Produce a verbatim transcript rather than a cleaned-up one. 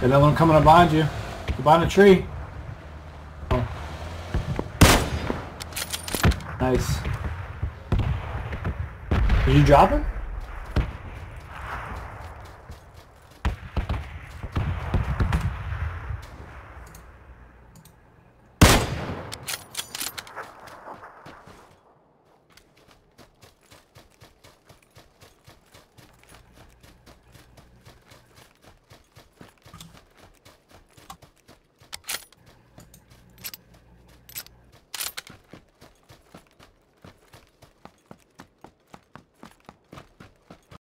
Another one coming up behind you. Behind a tree. Oh. Nice. Did you drop him?